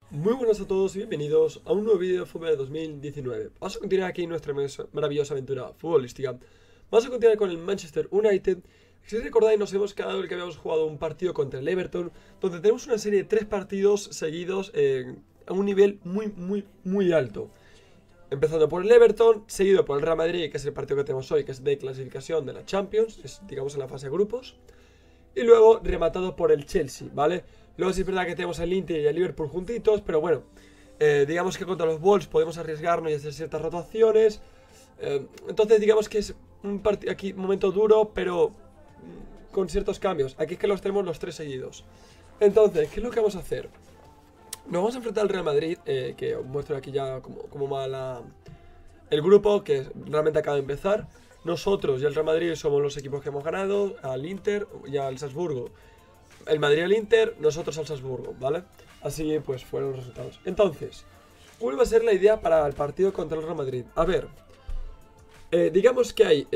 Muy buenas a todos y bienvenidos a un nuevo vídeo de Fútbol de 2019. Vamos a continuar aquí nuestra maravillosa aventura futbolística. Vamos a continuar con el Manchester United. Si recordáis, nos hemos quedado el que habíamos jugado un partido contra el Everton, donde tenemos una serie de 3 partidos seguidos a un nivel muy alto. Empezando por el Everton, seguido por el Real Madrid, que es el partido que tenemos hoy, que es de clasificación de la Champions, es, digamos, en la fase de grupos. Y luego rematado por el Chelsea, ¿vale? Luego sí es verdad que tenemos al Inter y al Liverpool juntitos, pero bueno, digamos que contra los Wolves podemos arriesgarnos y hacer ciertas rotaciones. Entonces digamos que es un aquí un momento duro, pero con ciertos cambios. Aquí es que los tenemos los 3 seguidos. Entonces, ¿qué es lo que vamos a hacer? Nos vamos a enfrentar al Real Madrid, que os muestro aquí ya como va el grupo, que realmente acaba de empezar. Nosotros y el Real Madrid somos los equipos que hemos ganado, al Inter y al Salzburgo. El Madrid al Inter, nosotros al Salzburgo, ¿vale? Así pues fueron los resultados. Entonces, ¿cuál va a ser la idea para el partido contra el Real Madrid? A ver, digamos que hay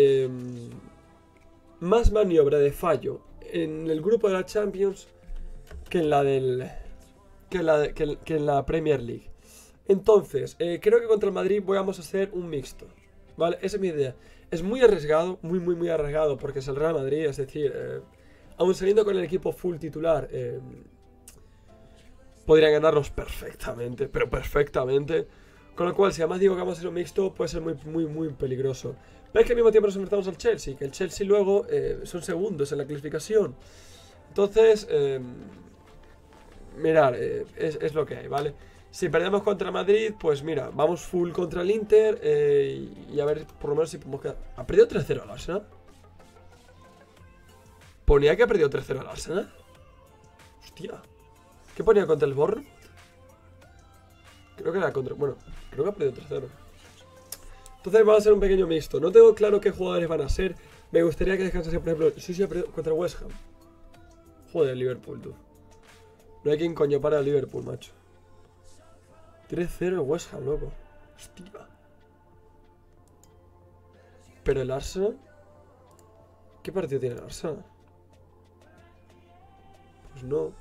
más maniobra de fallo en el grupo de la Champions que en la del que en la Premier League. Entonces, creo que contra el Madrid vamos a hacer un mixto, ¿vale? Esa es mi idea. Es muy arriesgado, muy arriesgado, porque es el Real Madrid, es decir, aún saliendo con el equipo full titular, podrían ganarlos perfectamente, pero perfectamente. Con lo cual, si además digo que vamos a hacer un mixto, puede ser muy peligroso. Pero es que al mismo tiempo nos enfrentamos al Chelsea, que el Chelsea luego son segundos en la clasificación. Entonces, mirar, es lo que hay, ¿vale? Si perdemos contra el Madrid, pues mira, vamos full contra el Inter y a ver por lo menos si podemos quedar. ¿Ha perdido 3-0 al Arsenal? ¿Ponía que ha perdido 3-0 al Arsenal? Hostia. ¿Qué ponía contra el Bournemouth? Creo que era contra... Bueno, creo que ha perdido 3-0. Entonces va a ser un pequeño mixto. No tengo claro qué jugadores van a ser. Me gustaría que descansase, por ejemplo, sí ha perdido contra West Ham. Joder, Liverpool, tú. No hay quien coño para el Liverpool, macho. 3-0 el West Ham, loco. Hostia. Pero el Arsenal... ¿Qué partido tiene el Arsenal? Pues no.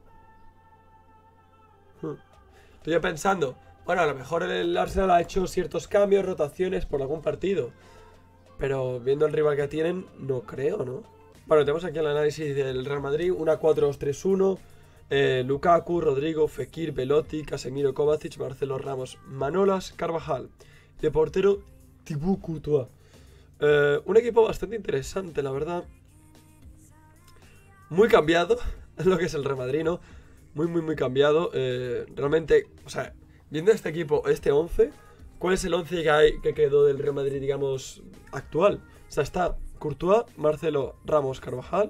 Estoy pensando, bueno, a lo mejor el Arsenal ha hecho ciertos cambios, rotaciones por algún partido. Pero viendo el rival que tienen, no creo, ¿no? Bueno, tenemos aquí el análisis del Real Madrid, una 4-2-3-1. Lukaku, Rodrigo, Fekir, Belotti, Casemiro, Kovacic, Marcelo Ramos, Manolas, Carvajal. De portero, Thibaut Courtois. Un equipo bastante interesante, la verdad. Muy cambiado, lo que es el Real Madrid, ¿no? Muy cambiado. Realmente, o sea, viendo este equipo, este 11, ¿cuál es el 11 que quedó del Real Madrid, digamos, actual? O sea, está Courtois, Marcelo, Ramos, Carvajal.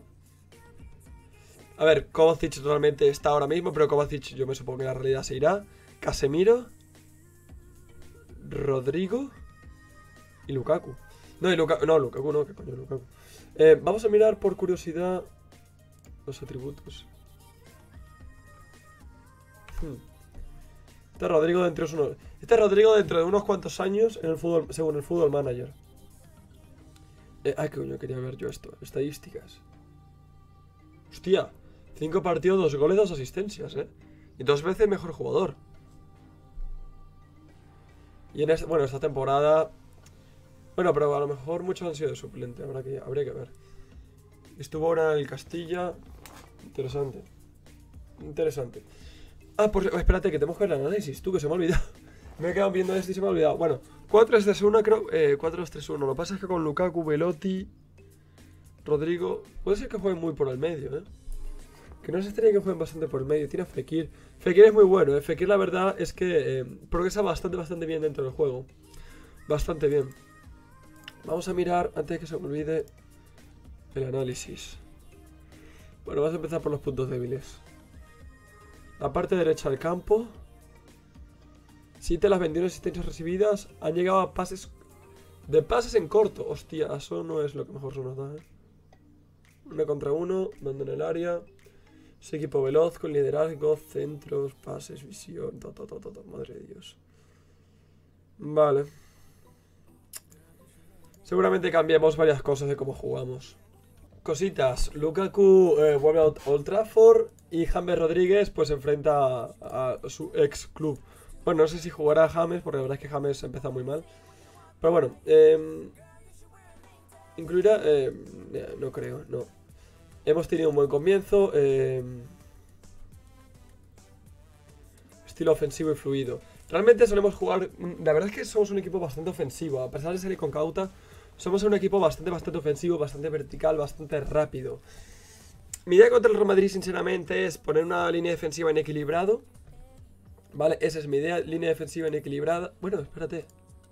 A ver, Kovacic realmente está ahora mismo, pero Kovacic yo me supongo que en la realidad se irá. Casemiro, Rodrigo y Lukaku. No, Lukaku no, ¿qué coño Lukaku? Vamos a mirar por curiosidad los atributos. Este Rodrigo dentro de unos cuantos años en el fútbol, según el Fútbol Manager. Ay, qué coño, quería ver yo esto. Estadísticas. Hostia, 5 partidos, 2 goles, 2 asistencias, Y 2 veces mejor jugador. Y en bueno, esta temporada... Bueno, pero a lo mejor muchos han sido de suplente, habría que ver. Estuvo ahora en el Castilla. Interesante. Ah, pues espérate, que tenemos que ver el análisis, tú, que se me ha olvidado. Me he quedado viendo esto y se me ha olvidado. Bueno, 4-3-1, creo. 4-2-3-1. Lo que pasa es que con Lukaku, Belotti, Rodrigo. Puede ser que jueguen muy por el medio, Que no se extraña que jueguen bastante por el medio. Tiene a Fekir. Fekir es muy bueno, Fekir, la verdad es que progresa bastante bien dentro del juego. Bastante bien. Vamos a mirar, antes de que se me olvide, el análisis. Bueno, vamos a empezar por los puntos débiles. La parte derecha del campo. 7 de las 21 asistencias recibidas han llegado a pases en corto. Hostia, eso no es lo que mejor se nos da, 1 contra 1, mando en el área. Es equipo veloz, con liderazgo, centros, pases, visión, madre de Dios. Vale. Seguramente cambiamos varias cosas de cómo jugamos. Cositas. Lukaku vuelve a Old Trafford y James Rodríguez pues se enfrenta a su ex club. Bueno, no sé si jugará a James, porque la verdad es que James empezó muy mal. Pero bueno, incluirá... no creo, no. Hemos tenido un buen comienzo. Estilo ofensivo y fluido. Realmente solemos jugar... La verdad es que somos un equipo bastante ofensivo. A pesar de salir con cauta, somos un equipo bastante ofensivo, bastante vertical, bastante rápido. Mi idea contra el Real Madrid, sinceramente, es poner una línea defensiva en equilibrado. Vale, esa es mi idea. Línea defensiva en equilibrada. Bueno, espérate.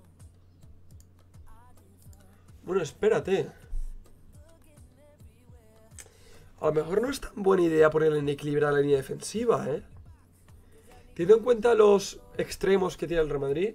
A lo mejor no es tan buena idea poner en equilibrada la línea defensiva, ¿eh? Teniendo en cuenta los extremos que tiene el Real Madrid,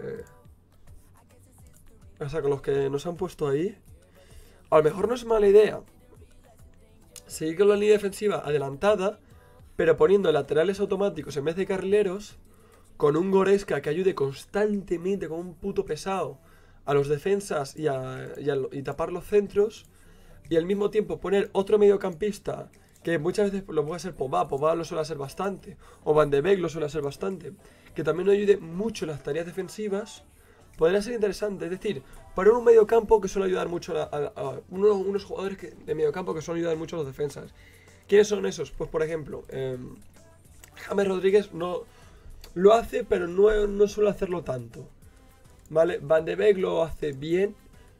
o sea, con los que nos han puesto ahí, a lo mejor no es mala idea seguir con la línea defensiva adelantada, pero poniendo laterales automáticos en vez de carrileros, con un Goretzka que ayude constantemente como un puto pesado a los defensas y tapar los centros, y al mismo tiempo poner otro mediocampista que muchas veces lo puede ser Pogba lo suele hacer bastante, o Van de Beek lo suele hacer bastante, que también nos ayude mucho en las tareas defensivas. Podría ser interesante, es decir, para un mediocampo que suele ayudar mucho unos jugadores de mediocampo que suelen ayudar mucho a los defensas. ¿Quiénes son esos? Pues por ejemplo, James Rodríguez no lo hace, pero no suele hacerlo tanto, ¿vale? Van de Beek lo hace bien,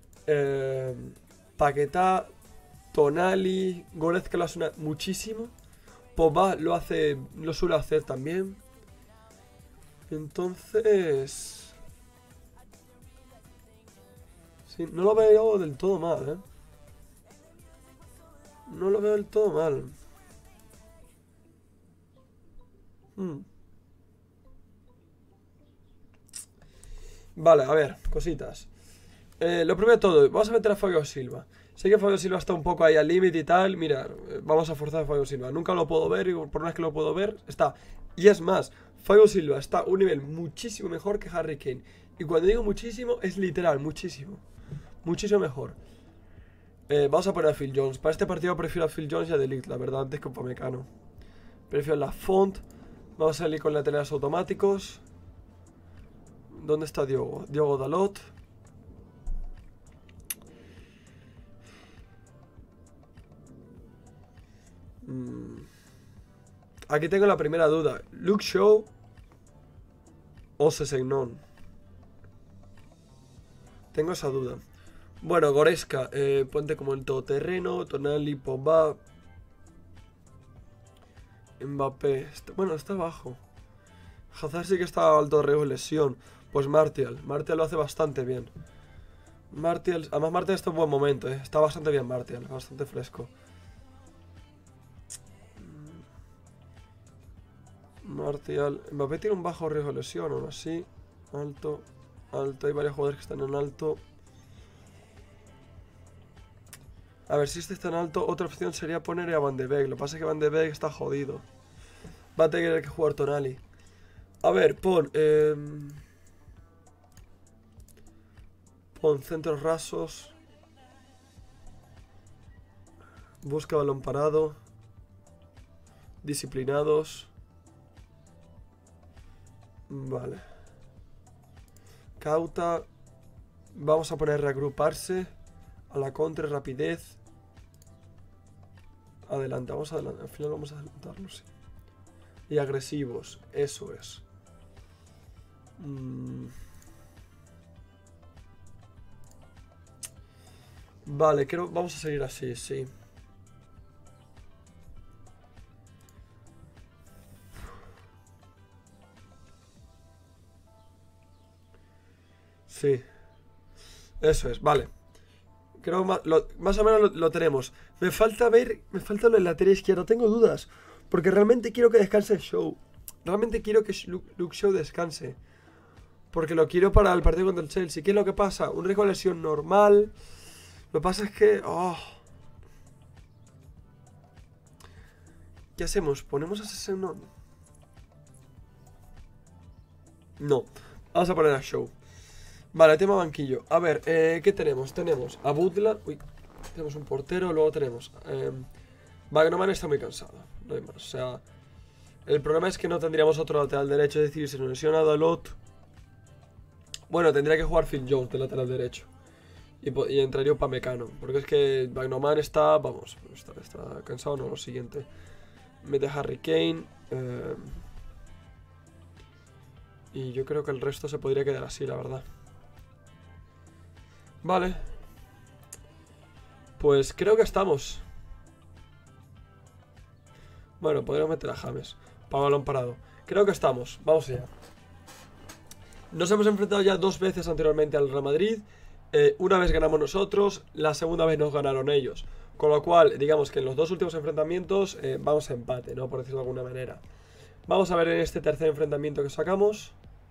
Paquetá, Tonali, Goretzka lo hace muchísimo, Pogba lo suele hacer también. Entonces... sí, no lo veo del todo mal, ¿eh? No lo veo del todo mal. Vale, a ver, cositas. Lo primero de todo, vamos a meter a Fabio Silva. Sé que Fabio Silva está un poco ahí al límite y tal. Mira, vamos a forzar a Fabio Silva. Nunca lo puedo ver y por una vez que lo puedo ver, está. Y es más, Fabio Silva está a un nivel muchísimo mejor que Harry Kane. Y cuando digo muchísimo, es literal, muchísimo. Muchísimo mejor. Vamos a poner a Phil Jones. Para este partido prefiero a Phil Jones y a De Ligt, la verdad, antes que Upamecano. Prefiero la Font. Vamos a salir con laterales automáticos. ¿Dónde está Diogo? Diogo Dalot. Aquí tengo la primera duda. Luke Shaw o Sessegnon. Tengo esa duda. Bueno, Goretzka, ponte como el todoterreno. Tonali, Pogba, Mbappé. Bueno, está bajo. Hazard sí que está a alto riesgo de lesión. Pues Martial lo hace bastante bien. Además Martial está en buen momento, está bastante bien Martial, bastante fresco. Martial, Mbappé tiene un bajo riesgo de lesión, aún así. Alto, hay varios jugadores que están en alto. A ver, si este está en alto, otra opción sería poner a Van de Beek. Lo que pasa es que Van de Beek está jodido. Va a tener que jugar Tonali. A ver, pon centros rasos. Busca balón parado. Disciplinados. Vale. Cauta. Vamos a poner reagruparse. A la contra, rapidez. Adelante, vamos a adelantar. Al final vamos a adelantarlo, sí. Y agresivos, eso es. Vale, vamos a seguir así, sí. Sí. Eso es, vale. Creo más o menos lo tenemos. Me falta lo del lateral izquierdo. Tengo dudas. Porque realmente quiero que descanse Shaw. Realmente quiero que Luke Shaw descanse. Porque lo quiero para el partido contra el Chelsea. ¿Qué es lo que pasa? Un riesgo de lesión normal. Lo que pasa es que... ¿Qué hacemos? ¿Ponemos a Sessegnon? No. Vamos a poner a Shaw. Vale, tema banquillo. A ver, ¿qué tenemos? Tenemos a Butland. Uy. Tenemos un portero, luego tenemos... Wagnerman está muy cansado, no hay más. O sea, el problema es que no tendríamos otro lateral derecho, es decir, si nos lesiona Dalot... Bueno, tendría que jugar Phil Jones de lateral derecho. Y entraría Upamecano, porque es que Wagnerman está, vamos, está cansado, no, lo siguiente. Mete a Harry Kane. Y yo creo que el resto se podría quedar así, la verdad. Vale. Pues creo que estamos. Bueno, podríamos meter a James para balón parado. Creo que estamos, vamos allá. Nos hemos enfrentado ya 2 veces anteriormente al Real Madrid. Una vez ganamos nosotros, la segunda vez nos ganaron ellos. Con lo cual, digamos que en los 2 últimos enfrentamientos vamos a empate, ¿no? Por decirlo de alguna manera. Vamos a ver en este tercer enfrentamiento que sacamos.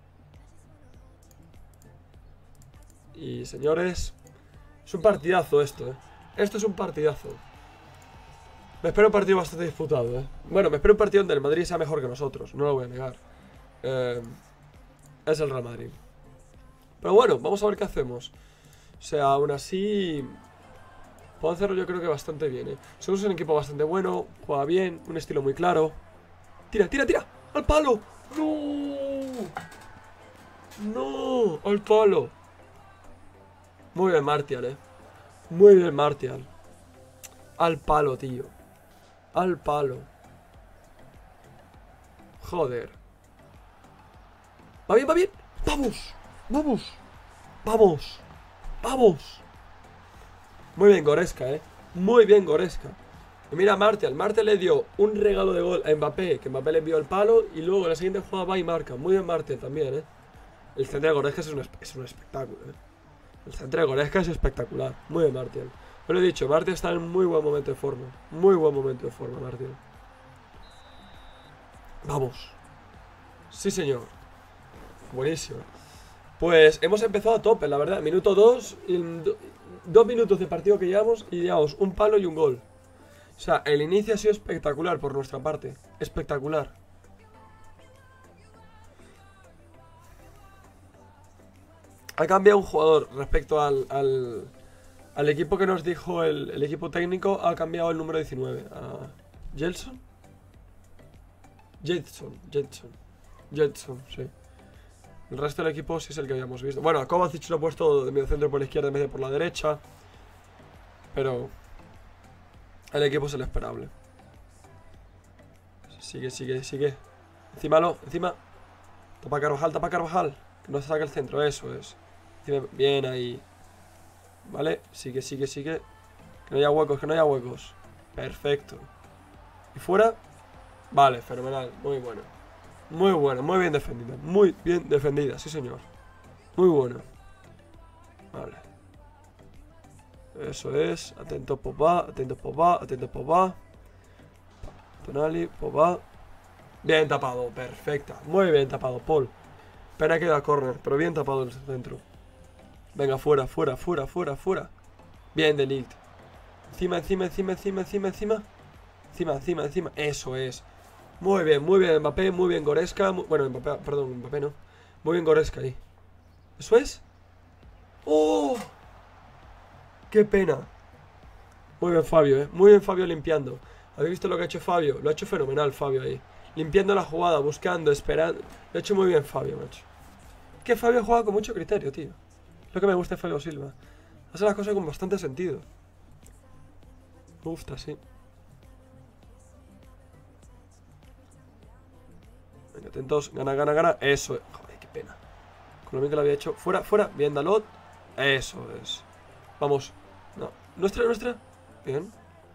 Y señores, es un partidazo esto, ¿eh? Esto es un partidazo. Me espero un partido bastante disputado, ¿eh? Bueno, me espero un partido donde el Madrid sea mejor que nosotros, no lo voy a negar. Es el Real Madrid. Pero bueno, vamos a ver qué hacemos. O sea, aún así... Puedo hacerlo yo creo que bastante bien, ¿eh? Somos un equipo bastante bueno, juega bien, un estilo muy claro. ¡Tira, tira, tira! ¡Al palo! ¡No! ¡No! ¡Al palo! Muy bien, Martial, ¿eh? Muy bien, Martial. Al palo, tío. Al palo. Joder. Va bien, va bien. ¡Vamos! ¡Vamos! ¡Vamos! ¡Vamos! Muy bien, Goretzka, muy bien, Goretzka. Y mira, Martial le dio un regalo de gol a Mbappé, que Mbappé le envió el palo. Y luego en la siguiente jugada va y marca. Muy bien, Martial también, El centro de Goretzka es un espectáculo, El centro de Goretzka es espectacular. Muy bien, Martial. Lo he dicho, Martial está en muy buen momento de forma. Muy buen momento de forma, Martial. Vamos. Sí, señor. Buenísimo. Pues hemos empezado a tope, la verdad. Minuto 2, 2 minutos de partido que llevamos y llevamos un palo y un gol. O sea, el inicio ha sido espectacular por nuestra parte. Espectacular. Ha cambiado un jugador respecto al equipo que nos dijo el equipo técnico. Ha cambiado el número 19. ¿A Jetson? Jetson, sí. El resto del equipo sí es el que habíamos visto. Bueno, a Kovacic lo ha puesto de medio centro por la izquierda en vez de por la derecha. Pero el equipo es el esperable. Sigue. Encima. Tapa Carvajal. Que no se saque el centro, eso es. Bien ahí. Vale, sigue. Que no haya huecos, Perfecto. ¿Y fuera? Vale, fenomenal, muy bueno. Muy bien defendida. Muy bien defendida, sí señor. Muy bueno. Vale. Eso es. Atento Pogba. Tonali, Pogba. Bien tapado, perfecta. Muy bien tapado, Paul. Pena que da córner, pero bien tapado el centro. Venga, fuera. Bien, De Ligt. Encima. Eso es. Muy bien, Mbappé, muy bien Goretzka. Bueno, Mbappé no. Muy bien Goretzka ahí. ¿Eso es? ¡Oh! ¡Qué pena! Muy bien Fabio, Muy bien Fabio limpiando. ¿Habéis visto lo que ha hecho Fabio? Lo ha hecho fenomenal Fabio ahí. Limpiando la jugada, buscando, esperando. Lo ha hecho muy bien Fabio, macho. Que Fabio juega con mucho criterio, tío. Lo que me gusta de Fabio Silva. Hace las cosas con bastante sentido. Me gusta, sí. Venga, atentos. Gana. Eso es. Joder, qué pena. Con lo bien que lo había hecho. Fuera. Bien, Dalot. Eso es. Vamos. No. Nuestra. Bien.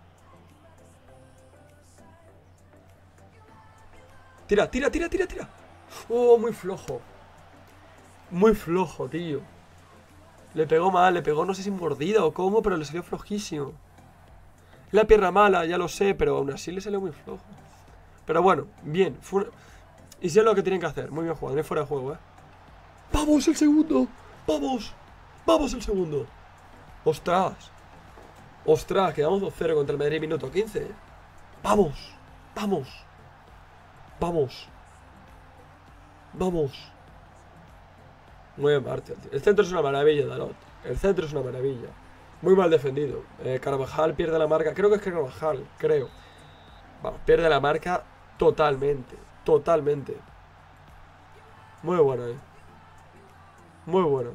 Tira. Oh, muy flojo. Muy flojo, tío. Le pegó mal, no sé si mordida o cómo, pero le salió flojísimo. La pierna mala, ya lo sé, pero aún así le salió muy flojo. Pero bueno, bien. Y sé lo que tienen que hacer. Muy bien jugado, no hay fuera de juego, ¡Vamos el segundo! ¡Vamos el segundo! ¡Ostras! Quedamos 2-0 contra el Madrid minuto 15. ¡Vamos! Muy bien, Martial. El centro es una maravilla, Dalot. El centro es una maravilla. Muy mal defendido. Carvajal pierde la marca. Creo que es Carvajal, creo. Vamos, pierde la marca totalmente. Totalmente. Muy bueno, Muy bueno.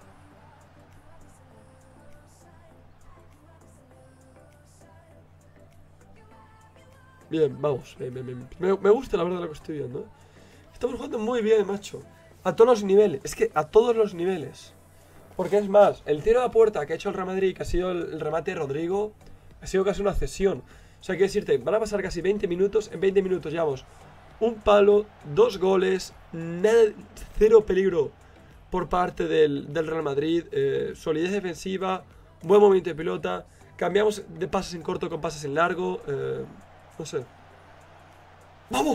Bien, vamos. Bien, bien, bien. Me gusta la verdad lo que estoy viendo, Estamos jugando muy bien, macho. A todos los niveles. Es que a todos los niveles. Porque es más, el tiro a puerta que ha hecho el Real Madrid, que ha sido el remate de Rodrigo, ha sido casi una cesión. O sea, quiero decirte, van a pasar casi 20 minutos. En 20 minutos llevamos un palo, 2 goles, nada, cero peligro por parte del Real Madrid. Solidez defensiva, buen movimiento de pelota. Cambiamos de pases en corto con pases en largo. No sé. ¡Vamos!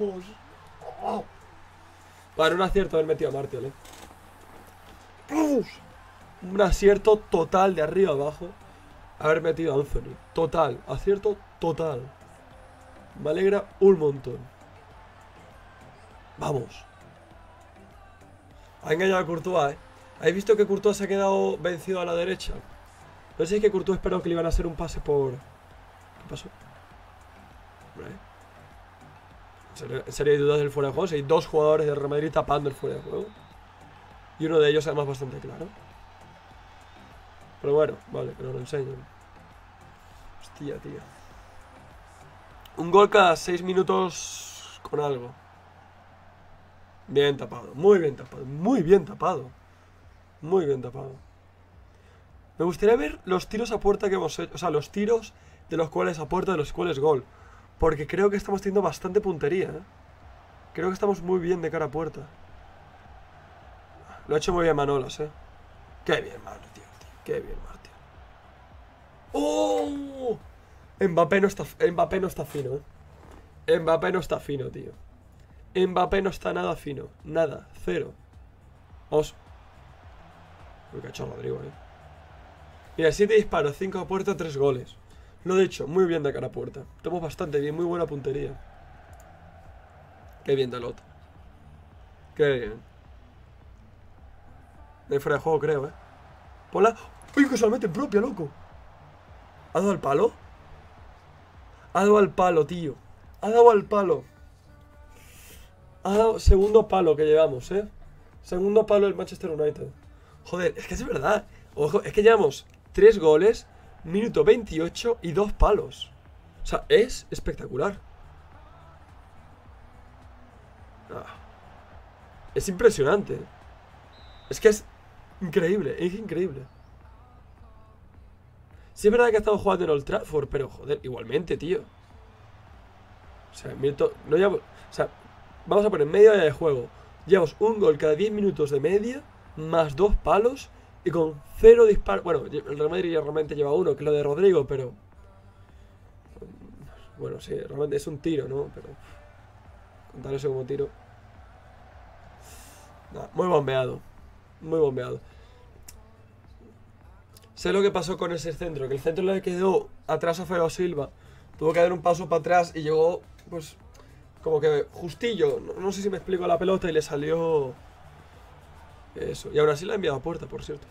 Bueno, un acierto haber metido a Martial, ¡Vamos! Un acierto total de arriba abajo haber metido a Anthony. Total, acierto total. Me alegra un montón. Vamos. Ha engañado a Courtois, ¿Habéis visto que Courtois se ha quedado vencido a la derecha? No sé si es que Courtois esperó que le iban a hacer un pase por... ¿Qué pasó? En serio hay dudas del fuera de juego. Si hay 2 jugadores del Real Madrid tapando el fuera de juego. Y uno de ellos además bastante claro. Pero bueno, vale, que nos lo enseñen. Hostia, tío. Un gol cada 6 minutos con algo. Bien tapado, muy bien tapado, muy bien tapado. Muy bien tapado. Me gustaría ver los tiros a puerta que hemos hecho. O sea, los tiros de los cuales a puerta, de los cuales gol. Porque creo que estamos teniendo bastante puntería, Creo que estamos muy bien de cara a puerta. Lo ha hecho muy bien Manolas, Qué bien, Martial, tío. Qué bien, Martial. ¡Oh! Mbappé no está fino, Mbappé no está fino, tío. Mbappé no está nada fino. Nada. Cero. Vamos. Uy, que ha hecho Rodrigo, Mira, 7 disparos, 5 a puerta, 3 goles. Lo he dicho, muy bien de cara a puerta. Estamos bastante bien, muy buena puntería. Qué bien Dalot. Qué bien. De fuera de juego, creo, Pola. Uy, que solamente propia, loco. ¿Ha dado al palo? Ha dado al palo, tío. Ha dado al palo. Ha dado segundo palo que llevamos, Segundo palo del Manchester United. Joder, es que es verdad. Ojo, es que llevamos 3 goles, minuto 28 y 2 palos. O sea, es espectacular. Ah, es impresionante. Es que es increíble, es increíble. Sí es verdad que estamos jugando en Old Trafford, pero joder, igualmente, tío. O sea, minuto, no llevamos, o sea, vamos a poner media hora de juego. Llevamos un gol cada 10 minutos de media, más 2 palos y con 0 disparos. Bueno, el Real Madrid realmente lleva uno, que es lo de Rodrigo, pero... Bueno, sí, realmente es un tiro, ¿no? Pero... Contar eso como tiro. Nah, muy bombeado. Muy bombeado. Sé lo que pasó con ese centro, que el centro le quedó atrás a Feo Silva. Tuvo que dar un paso para atrás y llegó, pues, como que justillo. No sé si me explico la pelota y le salió... Eso. Y aún así la ha enviado a puerta, por cierto.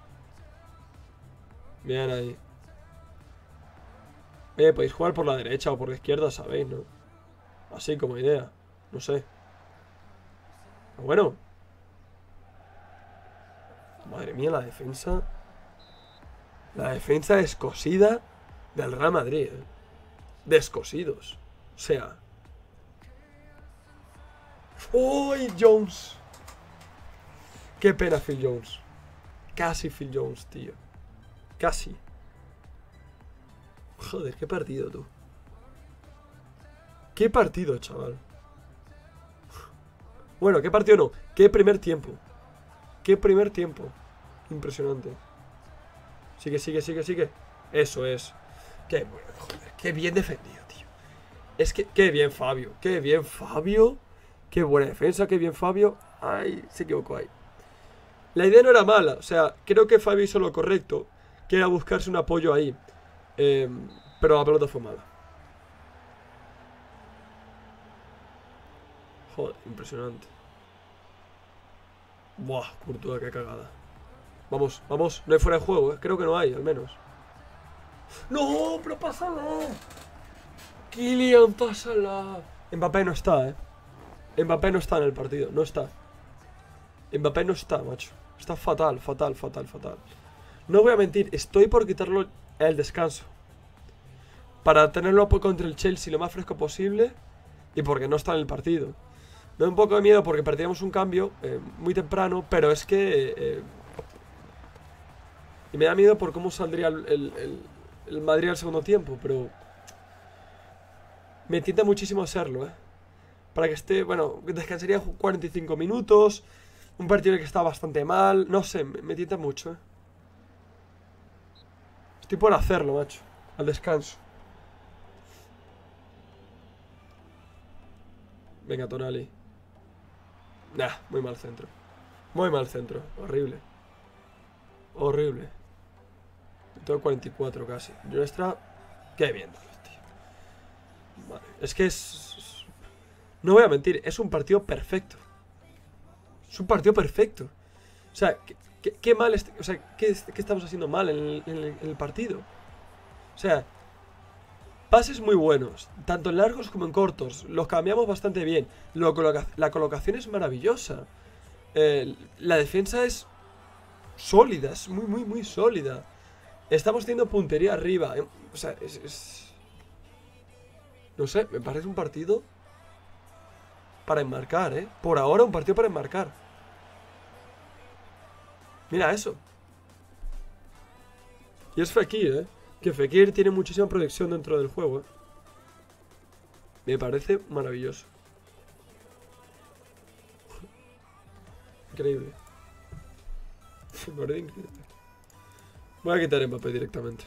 Bien ahí. Podéis jugar por la derecha o por la izquierda, sabéis, ¿no? Así como idea. No sé. Pero bueno. Madre mía, la defensa. La defensa descosida del Real Madrid, Descosidos. O sea. ¡Uy, Jones! Qué pena Phil Jones. Casi Phil Jones, tío. Casi. Joder, qué partido, tú. Qué partido, chaval. Bueno, qué partido no. Qué primer tiempo. Qué primer tiempo. Impresionante. Sigue, sigue, sigue, sigue. Eso es. Qué bueno, joder. Qué bien defendido, tío. Es que, qué bien Fabio. Qué bien Fabio. Qué buena defensa, qué bien Fabio. Ay, se equivocó ahí. La idea no era mala. O sea, creo que Fabio hizo lo correcto. Que era buscarse un apoyo ahí. Pero la pelota fue mala. Joder, impresionante. Buah, Courtois, qué cagada. Vamos, vamos. No hay fuera de juego, ¿eh? Creo que no hay, al menos. ¡No! ¡Pero pásala! Kylian, pásala. Mbappé no está, ¿eh? Mbappé no está en el partido. No está. Mbappé no está, macho. Está fatal, fatal, fatal, fatal. No voy a mentir. Estoy por quitarlo el descanso. Para tenerlo contra el Chelsea lo más fresco posible. Y porque no está en el partido. Me da un poco de miedo porque perdíamos un cambio muy temprano. Pero es que... y me da miedo por cómo saldría el Madrid al segundo tiempo. Pero... me tienta muchísimo hacerlo, para que esté... bueno, descansaría 45 minutos. Un partido que está bastante mal. No sé, me tienta mucho, Estoy por hacerlo, macho. Al descanso. Venga, Tonali. Nah, muy mal centro. Muy mal centro. Horrible. Horrible. Tengo 44 casi. Nuestra... qué bien, tío. Vale. Es que es... no voy a mentir, es un partido perfecto. Es un partido perfecto. O sea, qué mal... o sea, ¿qué estamos haciendo mal en el partido? O sea... pases muy buenos, tanto en largos como en cortos. Los cambiamos bastante bien. La colocación es maravillosa. La defensa es sólida, es muy, muy, muy sólida. Estamos teniendo puntería arriba. O sea, no sé, me parece un partido para enmarcar, Por ahora un partido para enmarcar. Mira eso. Y es Fekir, que Fekir tiene muchísima proyección dentro del juego, Me parece maravilloso. Increíble. Me parece increíble. Voy a quitar Mbappé directamente.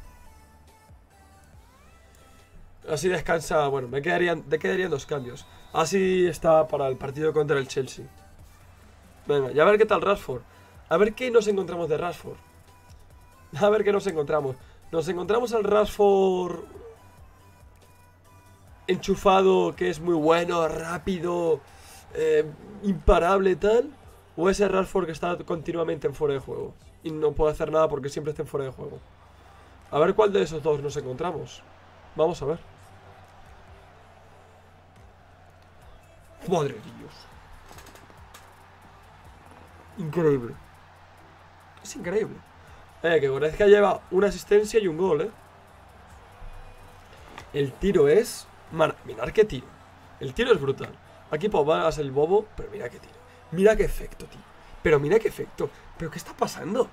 Así descansa. Bueno, me quedarían dos cambios. Así está para el partido contra el Chelsea. Venga, y a ver qué tal Rashford. A ver qué nos encontramos de Rashford. A ver qué nos encontramos. Nos encontramos al Rashford enchufado, que es muy bueno, rápido, imparable tal. O ese Rashford que está continuamente en fuera de juego y no puede hacer nada porque siempre está en fuera de juego. A ver cuál de esos dos nos encontramos. Vamos a ver. Madre de Dios. Increíble. Es increíble. Que Goretzka lleva una asistencia y un gol, El tiro es... mirad qué tiro. El tiro es brutal. Aquí Pogba hace el bobo, pero mira qué tiro. Mira qué efecto, tío. Pero mira qué efecto. ¿Pero qué está pasando?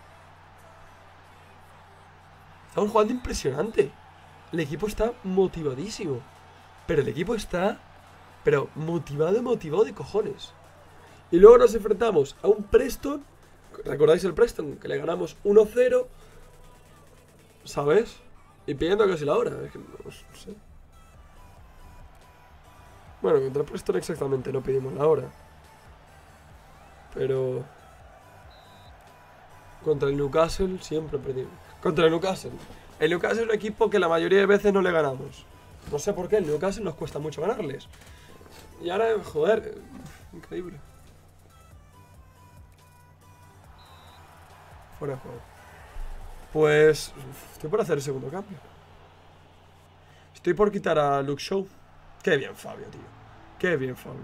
Estamos jugando impresionante. El equipo está motivadísimo. Pero el equipo está... pero motivado de cojones. Y luego nos enfrentamos a un Preston. ¿Recordáis el Preston? Que le ganamos 1-0. ¿Sabes? Y pidiendo casi la hora. Es que no sé. Bueno, contra el Preston exactamente no pedimos la hora. Pero... contra el Newcastle siempre pedimos. Contra el Newcastle. El Newcastle es un equipo que la mayoría de veces no le ganamos. No sé por qué, el Newcastle nos cuesta mucho ganarles. Y ahora, joder, increíble. Fuera de juego. Pues estoy por hacer el segundo cambio. Estoy por quitar a Luke Shaw. Qué bien Fabio, tío. Qué bien Fabio.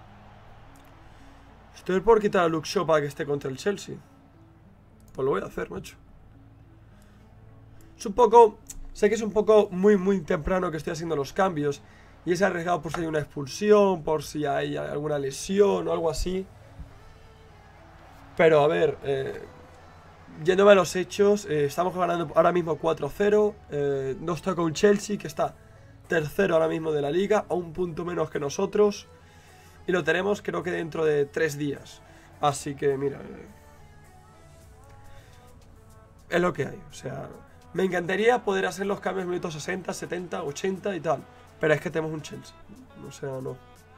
Estoy por quitar a Luke Shaw para que esté contra el Chelsea. Pues lo voy a hacer, macho. Es un poco... sé que es un poco muy, muy temprano que estoy haciendo los cambios. Y es arriesgado por si hay una expulsión, por si hay alguna lesión o algo así. Pero a ver, yéndome a los hechos, estamos ganando ahora mismo 4-0. Nos toca un Chelsea que está tercero ahora mismo de la liga, a un punto menos que nosotros. Y lo tenemos creo que dentro de 3 días. Así que mira, es lo que hay. O sea, me encantaría poder hacer los cambios en minutos 60, 70, 80 y tal. Pero es que tenemos un Chelsea. O sea, no.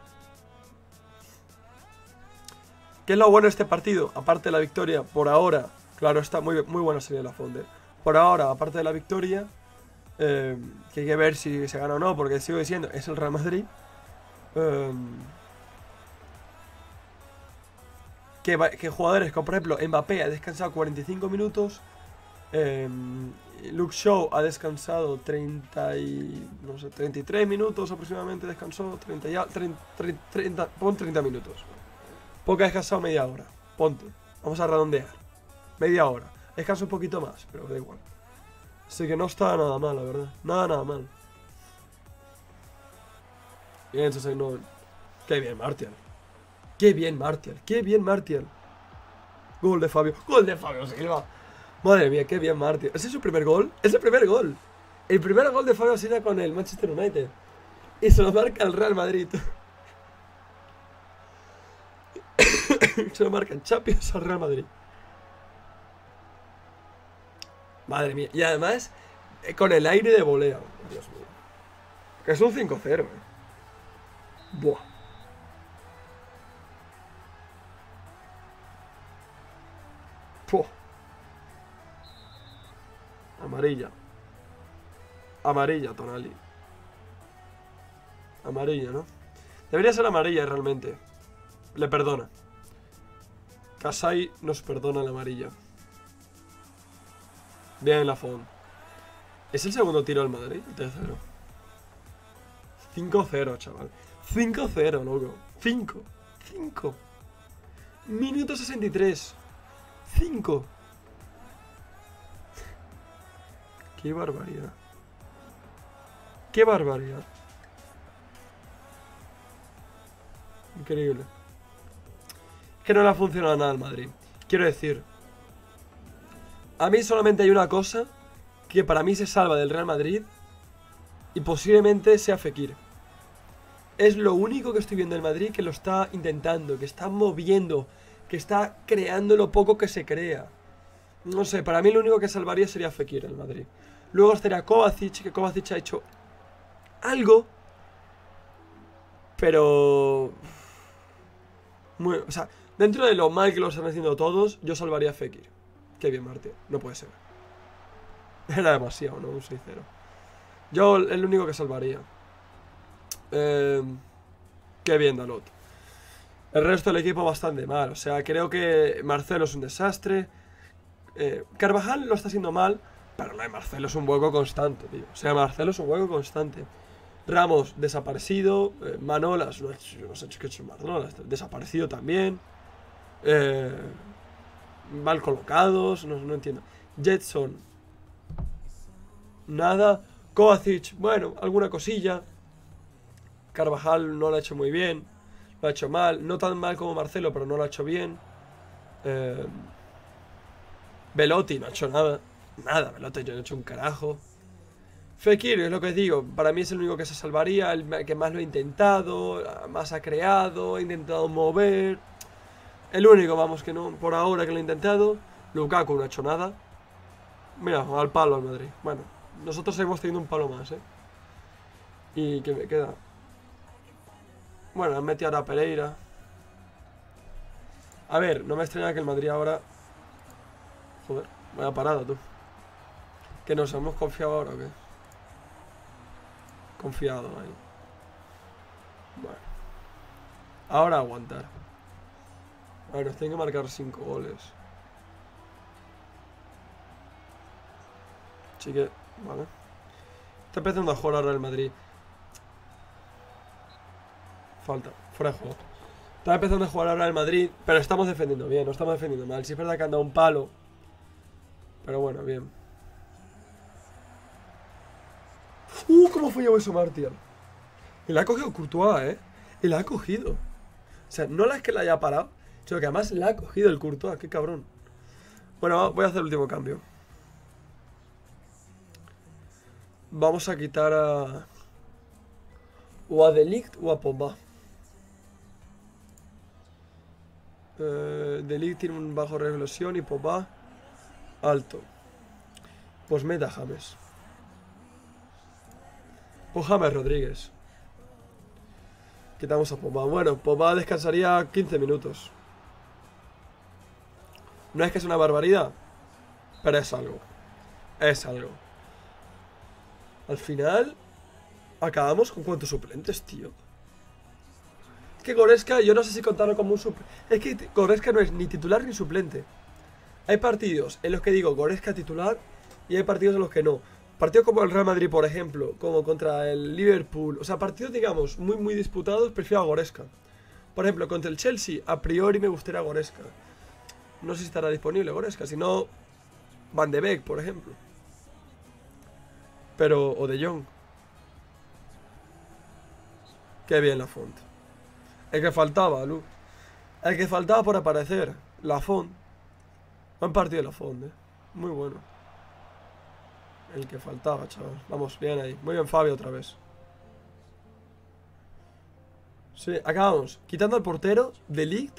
¿Qué es lo bueno de este partido? Aparte de la victoria, por ahora, claro, está muy buena serie de la Fonder. Por ahora, aparte de la victoria, que hay que ver si se gana o no, porque sigo diciendo, es el Real Madrid. que jugadores como por ejemplo Mbappé ha descansado 45 minutos. Luke Shaw ha descansado 33 minutos aproximadamente, descansó 30, pon 30 minutos. Porque ha descansado media hora, ponte, vamos a redondear, media hora, descansa un poquito más, pero da igual. Así que no está nada mal, la verdad, nada mal. Bien, no. Qué bien Martial. Qué bien Martial, qué bien Martial. Gol de Fabio Silva. Madre mía, qué bien Martial. ¿Ese es su primer gol? Es el primer gol. El primer gol de Fabio Silva con el Manchester United. Y se lo marca el Real Madrid. Se lo marca en Champions al Real Madrid. Madre mía. Y además, con el aire de volea. Dios mío. Que es un 5-0, Buah. Puh. Amarilla. Amarilla, Tonali. Amarilla, ¿no? Debería ser amarilla realmente. Le perdona. Kasai nos perdona la amarilla. Bien, Lafont. ¿Es el segundo tiro al Madrid? El tercero. 5-0, chaval. 5-0, loco. 5. Minuto 63. 5. Qué barbaridad. Qué barbaridad. Increíble. Es que no le ha funcionado nada al Madrid. Quiero decir, a mí solamente hay una cosa que para mí se salva del Real Madrid y posiblemente sea Fekir. Es lo único que estoy viendo del Madrid que lo está intentando, que está moviendo, que está creando lo poco que se crea. No sé, para mí lo único que salvaría sería Fekir el Madrid. Luego estaría Kovacic, que Kovacic ha hecho algo, pero... o sea, dentro de lo mal que lo están haciendo todos, yo salvaría a Fekir. Qué bien, Martial, no puede ser. Era demasiado, ¿no? Un 6-0. Yo el único que salvaría. Qué bien, Dalot. El resto del equipo bastante mal. O sea, creo que Marcelo es un desastre. Carvajal lo está haciendo mal, pero no, Marcelo es un hueco constante, tío. O sea, Marcelo es un hueco constante. Ramos, desaparecido. Manolas, no sé qué ha hecho Manolas, desaparecido también. Mal colocados, no entiendo. Jetson, nada. Kovacic, bueno, alguna cosilla. Carvajal no lo ha hecho muy bien. Lo ha hecho mal. No tan mal como Marcelo, pero no lo ha hecho bien. Belotti no ha hecho nada. Nada, Belotti no ha hecho un carajo. Fekir, es lo que digo. Para mí es el único que se salvaría. El que más lo ha intentado. Más ha creado. Ha intentado mover. El único, vamos, que no. Por ahora que lo ha intentado. Lukaku no ha hecho nada. Mira, al palo al Madrid. Bueno, nosotros hemos tenido un palo más, Y que me queda. Bueno, han metido ahora a Pereira. A ver, no me extraña que el Madrid ahora... Joder, vaya parada tú. ¿Que nos hemos confiado ahora o qué? Confiado ahí. Bueno. Ahora aguantar. A ver, nos tienen que marcar 5 goles. Así que, vale. Está empezando a jugar ahora el Madrid. Falta, fuera de juego. Está empezando a jugar ahora el Madrid, pero estamos defendiendo bien, no estamos defendiendo mal. Sí es verdad que han dado un palo, pero bueno, bien. ¿Cómo fue yo eso, Martial? Y la ha cogido Courtois, Y la ha cogido. O sea, no la es que la haya parado, sino que además la ha cogido el Courtois, qué cabrón. Bueno, voy a hacer el último cambio. Vamos a quitar a... O a De Ligt o a Pogba. De Ligt tiene un bajo revolución y Pogba alto. Pues meta James. O James Rodríguez. Quitamos a Pogba. Bueno, Pogba descansaría 15 minutos. No es que es una barbaridad, pero es algo. Es algo. Al final, acabamos con cuántos suplentes, tío. Es que Goretzka, yo no sé si contarlo como un suplente. Es que Goretzka no es ni titular ni suplente. Hay partidos en los que digo Goretzka titular y hay partidos en los que no. Partidos como el Real Madrid, por ejemplo, como contra el Liverpool. O sea, partidos, digamos, muy disputados, prefiero a Goretzka. Por ejemplo, contra el Chelsea, a priori me gustaría Goretzka. No sé si estará disponible Goretzka, si no, Van de Beek, por ejemplo. Pero, o De Jong. Qué bien la Font. El que faltaba, Lu. El que faltaba por aparecer. La Font. Buen partido de la Font, muy bueno. El que faltaba, chaval. Vamos, bien ahí. Muy bien Fabio otra vez. Sí, acabamos. Quitando al portero, De Ligt.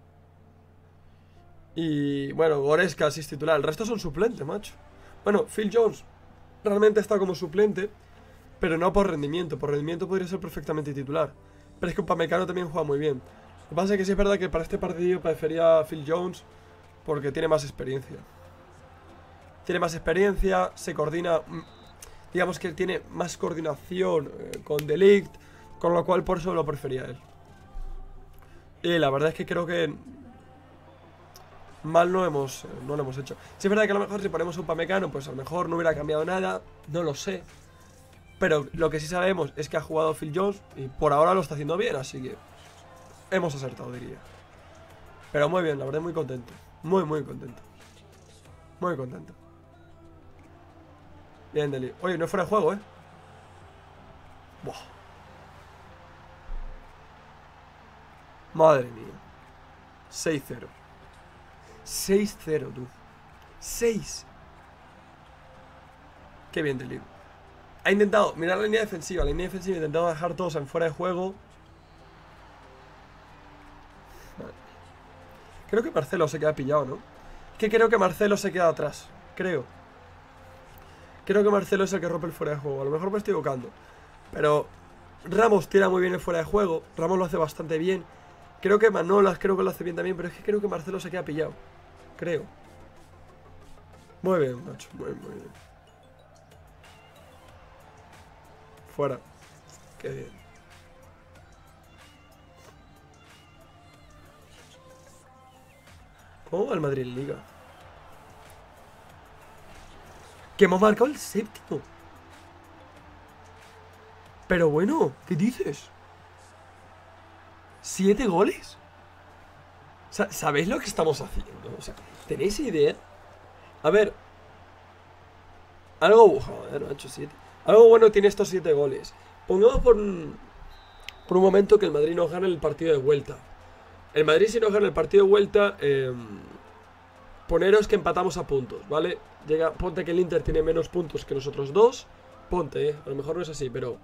Y bueno, Goretzka sí es titular. El resto son suplentes, macho. Bueno, Phil Jones realmente está como suplente, pero no por rendimiento. Por rendimiento podría ser perfectamente titular. Pero es que Upamecano también juega muy bien. Lo que pasa es que sí es verdad que para este partido prefería a Phil Jones porque tiene más experiencia. Tiene más experiencia, se coordina. Digamos que tiene más coordinación con De Ligt, con lo cual por eso lo prefería a él. Y la verdad es que creo que mal no lo hemos hecho. Sí es verdad que a lo mejor si ponemos un Upamecano, pues a lo mejor no hubiera cambiado nada, no lo sé. Pero lo que sí sabemos es que ha jugado Phil Jones y por ahora lo está haciendo bien, así que hemos acertado, diría. Pero muy bien, la verdad muy contento. Muy contento. Muy contento. Bien, Deli. Oye, no es fuera de juego, Buah. Madre mía. 6-0. 6-0, tú. 6. Qué bien, Deli. Ha intentado mirar la línea defensiva. La línea defensiva ha intentado dejar todos en fuera de juego. Vale. Creo que Marcelo se queda pillado, ¿no? Es que creo que Marcelo se queda atrás. Creo que Marcelo es el que rompe el fuera de juego. A lo mejor me estoy equivocando. Pero Ramos tira muy bien el fuera de juego. Ramos lo hace bastante bien. Creo que Manolas creo que lo hace bien también. Pero es que creo que Marcelo se queda pillado. Creo. Muy bien, macho. Muy bien. Fuera. Qué bien. ¿Cómo va el Madrid en Liga? Que hemos marcado el séptimo. Pero bueno, ¿qué dices? 7 goles. O sea, ¿sabéis lo que estamos haciendo? O sea, ¿tenéis idea? A ver. Joder, macho, 7. Algo bueno tiene estos 7 goles. Pongamos por un momento que el Madrid nos gana el partido de vuelta. El Madrid si nos gana el partido de vuelta, poneros que empatamos a puntos, ¿vale? Ponte que el Inter tiene menos puntos que nosotros dos. Ponte, a lo mejor no es así, pero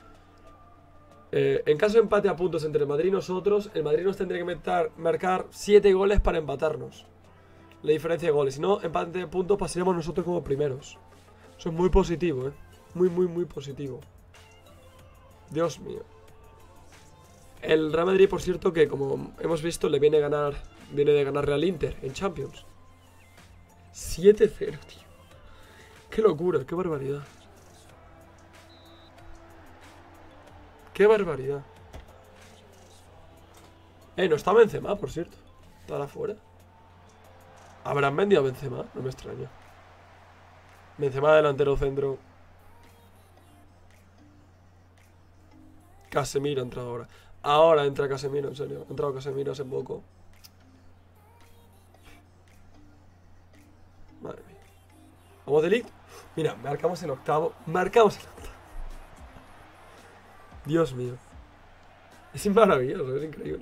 en caso de empate a puntos entre el Madrid y nosotros, el Madrid nos tendría que marcar 7 goles para empatarnos. La diferencia de goles. Si no, empate de puntos pasaríamos nosotros como primeros. Eso es muy positivo, muy positivo. Dios mío. El Real Madrid, por cierto, que como hemos visto, viene de ganar Real Inter en Champions. 7-0, tío. Qué locura, qué barbaridad. Qué barbaridad. No está Benzema, por cierto. Estará fuera. ¿Habrán vendido a Benzema? No me extraña. Benzema delantero centro. Casemiro ha entrado ahora. Ahora entra Casemiro, en serio. Ha entrado Casemiro hace poco. Madre mía. Vamos de Ligt. Mira, marcamos el octavo. Dios mío. Es maravilloso, es increíble.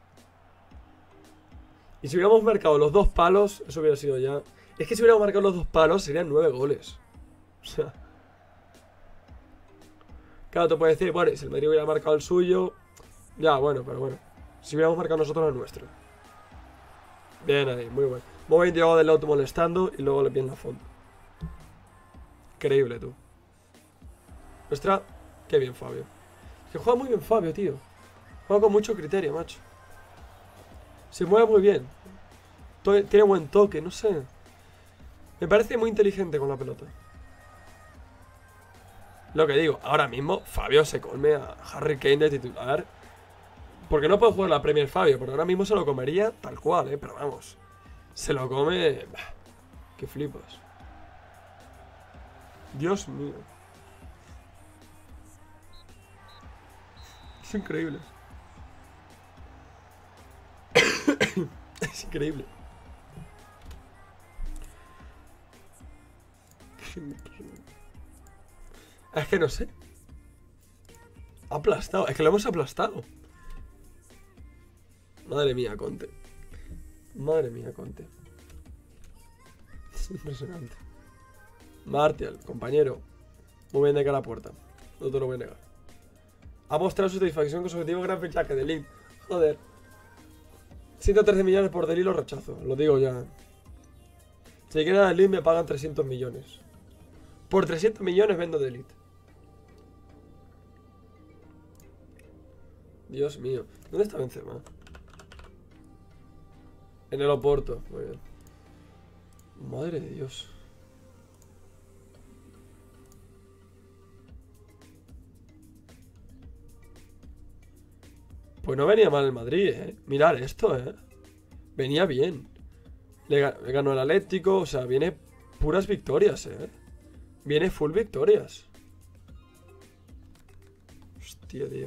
Y si hubiéramos marcado los 2 palos, eso hubiera sido ya. Es que si hubiéramos marcado los 2 palos, serían 9 goles. O sea. Claro, te puedes decir, bueno, si el Madrid hubiera marcado el suyo. Ya, bueno, pero bueno. Si hubiéramos marcado nosotros el nuestro. Bien ahí, muy bueno. Muy bien llegado del auto molestando y luego le viene la Font. Increíble, tú. Nuestra. Qué bien, Fabio. Es que juega muy bien Fabio, tío. Juega con mucho criterio, macho. Se mueve muy bien. Tiene buen toque, no sé. Me parece muy inteligente con la pelota. Lo que digo, ahora mismo Fabio se come a Harry Kane de titular. Porque no puede jugar la Premier Fabio, porque ahora mismo se lo comería tal cual, pero vamos. Se lo come... Bah, que flipas. Dios mío. Es increíble. Es increíble. Es que no sé. Aplastado. Es que lo hemos aplastado. Madre mía, Conte. Madre mía, Conte. Es impresionante. Martial, compañero. Muy bien de cara a puerta. No te lo voy a negar. Ha mostrado su satisfacción con su objetivo gran fichaje de Ligt. Joder. 113 millones por Deli lo rechazo. Lo digo ya. Si quieren a Ligt me pagan 300 millones. Por 300 millones vendo de Ligt. Dios mío. ¿Dónde está Benzema? En el Oporto. Muy bien. Madre de Dios. Pues no venía mal el Madrid, Mirad esto, Venía bien. Le ganó el Atlético, o sea, viene puras victorias, Viene full victorias. Hostia, tío.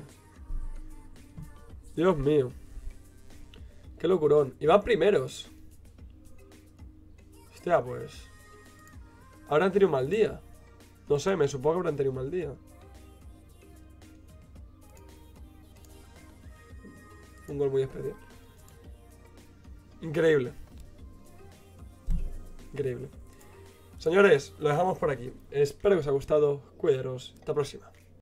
Dios mío. Qué locurón. Y van primeros. Hostia, pues. Habrán tenido un mal día. No sé, me supongo que habrán tenido un mal día. Un gol muy especial. Increíble. Increíble. Señores, lo dejamos por aquí. Espero que os haya gustado. Cuidaros. Hasta la próxima.